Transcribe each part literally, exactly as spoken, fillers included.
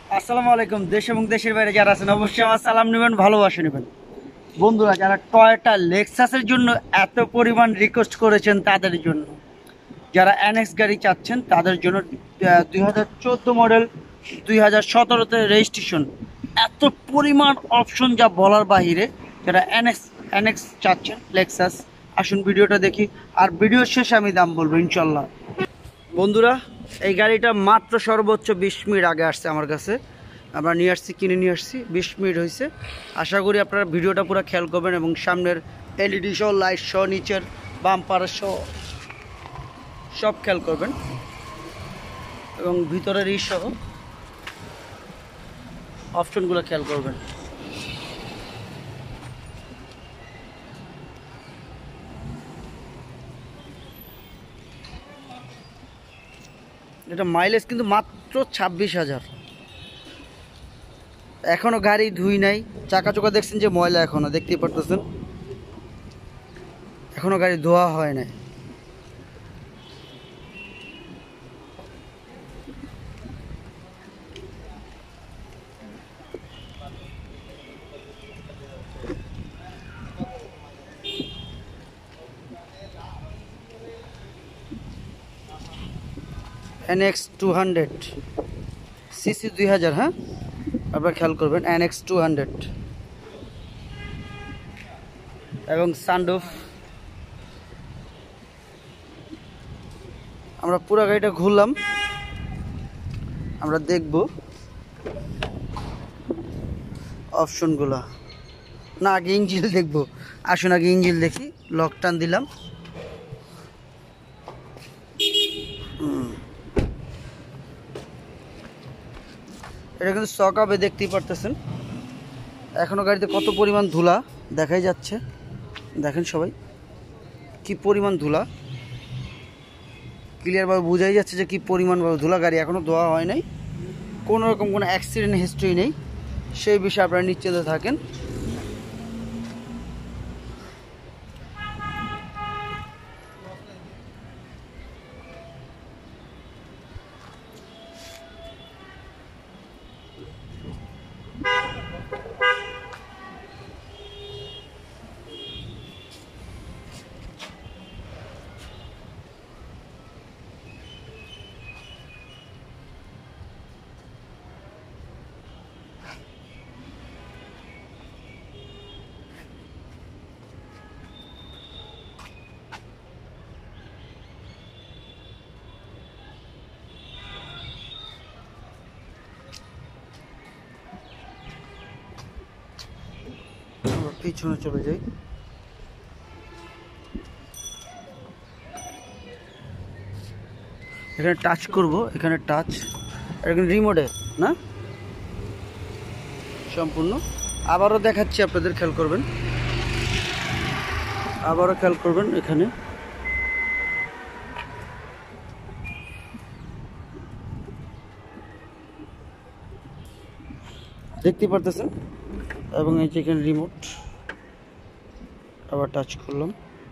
আসসালামু আলাইকুম। দেশ এবং দেশের বাইরে যারা আছেন অবশ্যই আমার সালাম নেবেন, ভালোবাসা নেবেন। বন্ধুরা, যারা টয়োটা লেক্সাসের জন্য এত পরিমাণ রিকোয়েস্ট করেছেন তাদের জন্য, যারা এনএক্স গাড়ি চাচ্ছেন তাদের জন্য, দুই হাজার চোদ্দো মডেল, দুই হাজার সতেরোতে রেজিস্ট্রেশন, এত পরিমাণ অপশন যা বলার বাহিরে। যারা এনএক্স এনএক্স চাচ্ছেন লেক্সাস, আসুন ভিডিওটা দেখি, আর ভিডিওর শেষে আমি দাম বলবো ইনশাল্লাহ। বন্ধুরা, এই গাড়িটা মাত্র সর্বোচ্চ বিশ মিনিট আগে আসছে আমার কাছে। আমরা নিয়ে আসছি, কিনে নিয়ে আসছি, বিশ মিনিট হয়েছে। আশা করি আপনারা ভিডিওটা পুরো খেয়াল করবেন এবং সামনের এলইডি সহ, লাইট সহ, নিচের বাম্পার সহ সব খেয়াল করবেন এবং ভিতরের ই সহ অপশনগুলো খেয়াল করবেন। এটা মাইলেজ কিন্তু মাত্র ছাব্বিশ হাজার। এখনো গাড়ি ধুই নাই, চাকা চোকা দেখছেন যে ময়লা, এখনো দেখতেই পারতেছেন, এখনো গাড়ি ধোয়া হয় নাই। এনএক্স টু হান্ড্রেড সিসি দুই হাজার, হ্যাঁ আপনারা খেয়াল করবেন, এনএক্স টু হান্ড্রেড এবং সানরুফ। আমরা পুরো গাড়িটা ঘুরলাম, আমরা দেখব অপশনগুলো। না, আগে ইঞ্জিল দেখবো, আসুন আগে ইঞ্জিল দেখি। লক টান দিলাম, এটা কিন্তু সকাবে দেখতেই পারতেছেন। এখনো গাড়িতে কত পরিমাণ ধুলা দেখাই যাচ্ছে, দেখেন সবাই কি পরিমাণ ধুলা, ক্লিয়ারভাবে বোঝাই যাচ্ছে যে কি পরিমাণভাবে ধুলা। গাড়ি এখনো ধোয়া হয় নাই, কোনো রকম কোনো অ্যাক্সিডেন্ট হিস্ট্রি নেই, সেই বিষয়ে আপনারা নিশ্চিন্ত থাকেন। পিছনে চলে যাই, এখানে টাচ করব, এখানে টাচ, এখানে রিমোটে না সম্পূর্ণ। আবারও দেখাচ্ছি, আপনাদের খেয়াল করবেন, আবারও খেয়াল করবেন, এখানে দেখতে পারতেছেন, এবং এই যে এখানে রিমোট, আবার টাচ করলাম,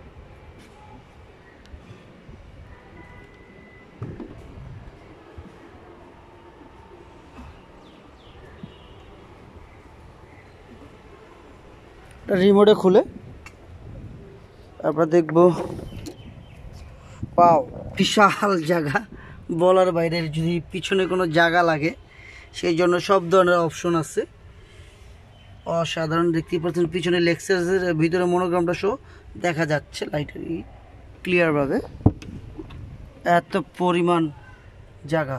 রিমোটে খুলে আমরা দেখব। পাও বিশাল জায়গা, বলার বাইরে। যদি পিছনে কোনো জায়গা লাগে সেই জন্য সব ধরনের অপশন আছে, অসাধারণ। দেখতেই পাচ্ছেন পিছনে লেক্সাসের ভিতরে মনোগ্রামটা শো দেখা যাচ্ছে লাইটের ক্লিয়ারভাবে, এত পরিমাণ জায়গা।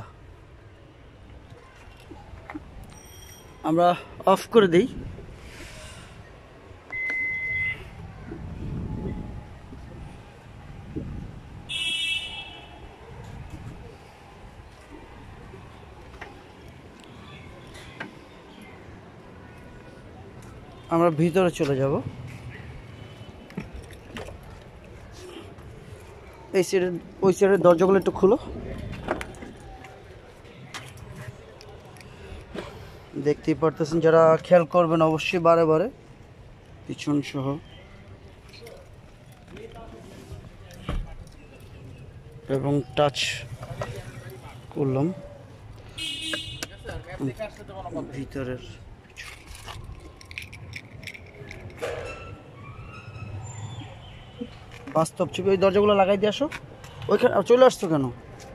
আমরা অফ করে দিই, আমরা ভিতরে চলে যাব। এই সাইডের ওই সাইডের দরজাগুলো একটু খুলো, দেখতেই পারতেছেন। যারা খেয়াল করবেন অবশ্যই বারে বারে, পিছন সহ এবং টাচ করলাম, ভিতরের বাস্তব ছবি। ওই দরজাগুলো লাগাই দিয়ে আসো, ওইখানে চলে আসছো কেন?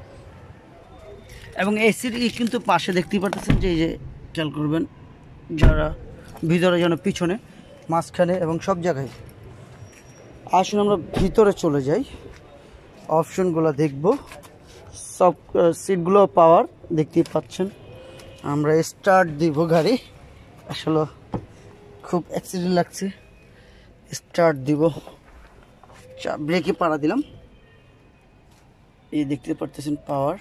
এবং এসির কিন্তু পাশে দেখতেই পারতেছেন যে এই যে খেয়াল করবেন, যারা ভিতরে যেন পিছনে, মাঝখানে এবং সব জায়গায়। আসুন আমরা ভিতরে চলে যাই, অপশনগুলো দেখব। সব সিটগুলো পাওয়ার দেখতেই পাচ্ছেন। আমরা স্টার্ট দিব গাড়ি, আসলে খুব অ্যাক্সিডেন্ট লাগছে। স্টার্ট দিব, ব্রেকে পাড়া দিলাম, এই দেখতে পারতেছেন পাওয়ার।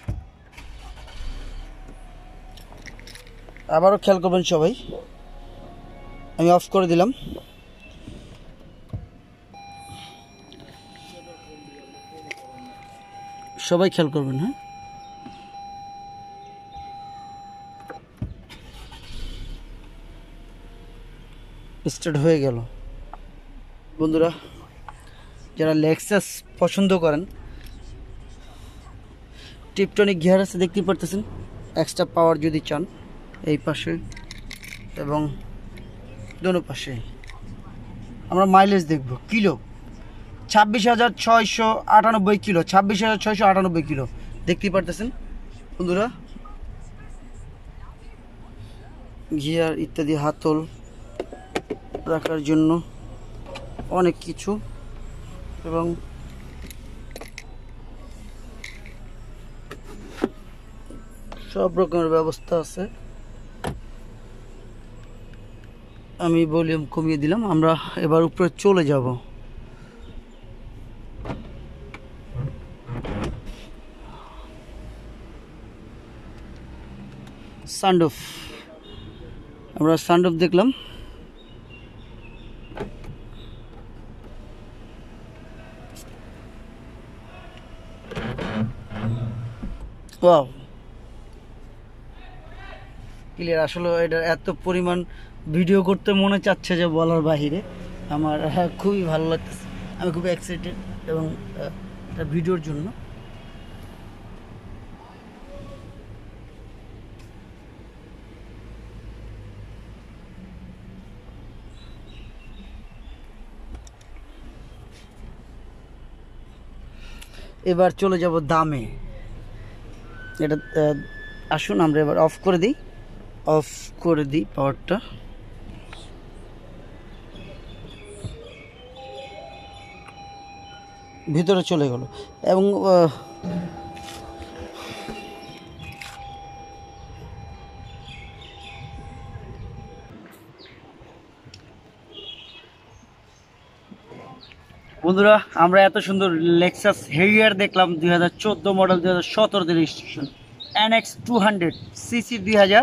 আবারও খেয়াল করবেন সবাই, আমি অফ করে দিলাম। সবাই খেয়াল করবেন, হ্যাঁ। স্টার্ট হয়ে গেল। বন্ধুরা, যারা লেক্সাস পছন্দ করেন, টিপটনিক গিয়ার আছে দেখতে পারতেছেন। এক্সট্রা পাওয়ার যদি চান, এই পাশে এবং দোনো পাশে। আমরা মাইলেজ দেখব, কিলো ছাব্বিশ হাজার ছয়শো আটানব্বই কিলো, ছাব্বিশ হাজার ছয়শো আটানব্বই কিলো দেখতেই পারতেছেন বন্ধুরা। গিয়ার ইত্যাদি, হাতল রাখার জন্য অনেক কিছু, এবং সব রকমের ব্যবস্থা আছে। আমি ভলিউম কমিয়ে দিলাম। আমরা এবার উপরে চলে যাব। সানরুফ, আমরা সানরুফ দেখলাম। Wow, clear. আসলে এটা এত পরিমাণ ভিডিও করতে মনে চাচ্ছে যে বলার বাহিরে। আমার খুবই ভালো লাগতেছে, আমি খুব এক্সাইটেড এবং এটা ভিডিওর জন্য। এবার চলে যাব দামে। এটা আসুন আমরা এবার অফ করে দিই, অফ করে দিই পাওয়ারটা। ভিতরে চলে গেল এবং বন্ধুরা, আমরা এত সুন্দর লেক্সাস হেরিয়ার দেখলাম দুই হাজার চোদ্দো মডেল, দুই হাজার সতেরোতে registration, NX two hundred CC দুই হাজার।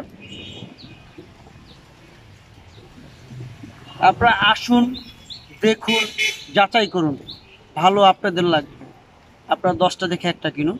আপনারা আসুন, দেখুন, যাচাই করুন, ভালো আপনাদের লাগবে। আপনারা দশটা দেখে একটা কিনুন,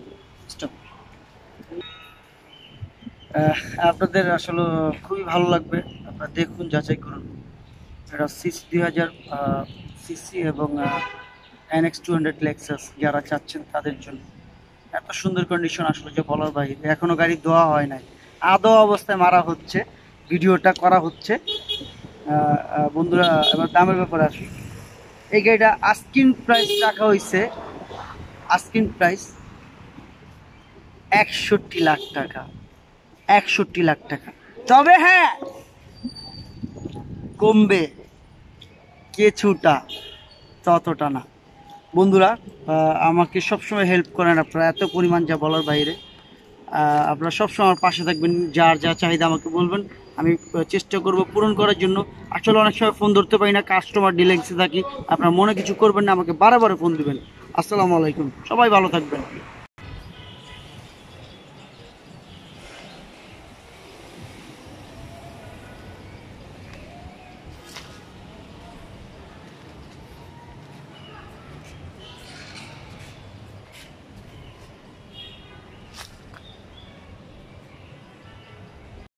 আপনাদের আসলে খুবই ভালো লাগবে। আপনারা দেখুন, যাচাই করুন। এটা সিসি দুই হাজার সিসি এবং এনএক্স টু হান্ড্রেড লেক্সাস যারা চাচ্ছেন তাদের জন্য। এত সুন্দর কন্ডিশন আসলে যে বলার বাইরে। এখনো গাড়ি ধোয়া হয় নাই, আদৌ অবস্থায় মারা হচ্ছে, ভিডিওটা করা হচ্ছে। বন্ধুরা, এবার দামের ব্যাপারে আসি। এই গাড়িটা আস্কিং প্রাইস রাখা হয়েছে, আস্কিং প্রাইস একষট্টি লাখ টাকা, একষট্টি লাখ টাকা। তবে হ্যাঁ, কমবে কিছুটা, ততটা না। বন্ধুরা, আমাকে সবসময় হেল্প করেন আপনারা, এত পরিমাণ যা বলার বাইরে। আপনারা সবসময় আমার পাশে থাকবেন, যার যা চাহিদা আমাকে বলবেন, আমি চেষ্টা করব পূরণ করার জন্য। আসলে অনেক সময় ফোন ধরতে পারি না, কাস্টমার ডিলেক্সে থাকি। আপনারা মনে কিছু করবেন না, আমাকে বারে বারে ফোন দিবেন। আসসালামু আলাইকুম, সবাই ভালো থাকবেন।